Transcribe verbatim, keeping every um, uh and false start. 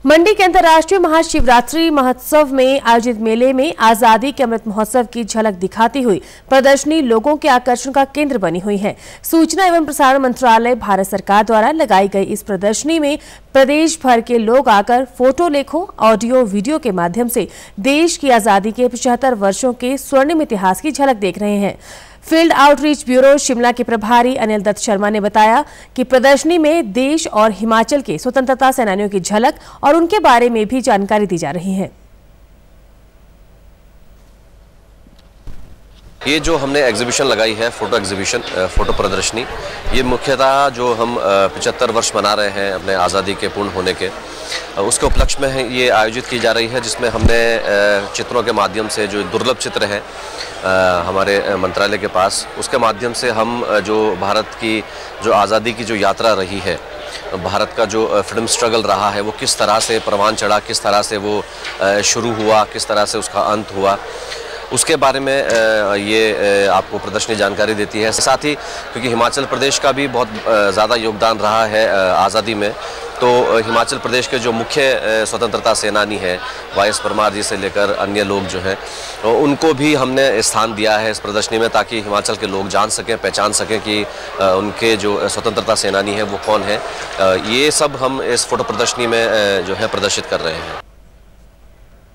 मंडी के अंतर्राष्ट्रीय महाशिवरात्रि महोत्सव में आयोजित मेले में आजादी के अमृत महोत्सव की झलक दिखाती हुई प्रदर्शनी लोगों के आकर्षण का केंद्र बनी हुई है। सूचना एवं प्रसारण मंत्रालय भारत सरकार द्वारा लगाई गई इस प्रदर्शनी में प्रदेश भर के लोग आकर फोटो लेखों, ऑडियो, वीडियो के माध्यम से देश की आजादी के पचहत्तर वर्षों के स्वर्णिम इतिहास की झलक देख रहे हैं। फील्ड आउटरीच ब्यूरो शिमला के प्रभारी अनिल दत्त शर्मा ने बताया कि प्रदर्शनी में देश और हिमाचल के स्वतंत्रता सेनानियों की झलक और उनके बारे में भी जानकारी दी जा रही है। ये जो हमने एग्जीबिशन लगाई है, फोटो एग्जीबिशन, फोटो प्रदर्शनी, ये मुख्यतः जो हम पचहत्तर वर्ष मना रहे हैं अपने आज़ादी के पूर्ण होने के, उसके उपलक्ष्य में ये आयोजित की जा रही है, जिसमें हमने चित्रों के माध्यम से जो दुर्लभ चित्र हैं हमारे मंत्रालय के पास, उसके माध्यम से हम जो भारत की जो आज़ादी की जो यात्रा रही है, भारत का जो फ्रीडम स्ट्रगल रहा है, वो किस तरह से परवान चढ़ा, किस तरह से वो शुरू हुआ, किस तरह से उसका अंत हुआ, उसके बारे में ये आपको प्रदर्शनी जानकारी देती है। साथ ही क्योंकि हिमाचल प्रदेश का भी बहुत ज़्यादा योगदान रहा है आज़ादी में, तो हिमाचल प्रदेश के जो मुख्य स्वतंत्रता सेनानी हैं, वाई एस परमार जी से लेकर अन्य लोग जो हैं, उनको भी हमने स्थान दिया है इस प्रदर्शनी में, ताकि हिमाचल के लोग जान सकें, पहचान सकें कि उनके जो स्वतंत्रता सेनानी हैं वो कौन है। ये सब हम इस फोटो प्रदर्शनी में जो है प्रदर्शित कर रहे हैं।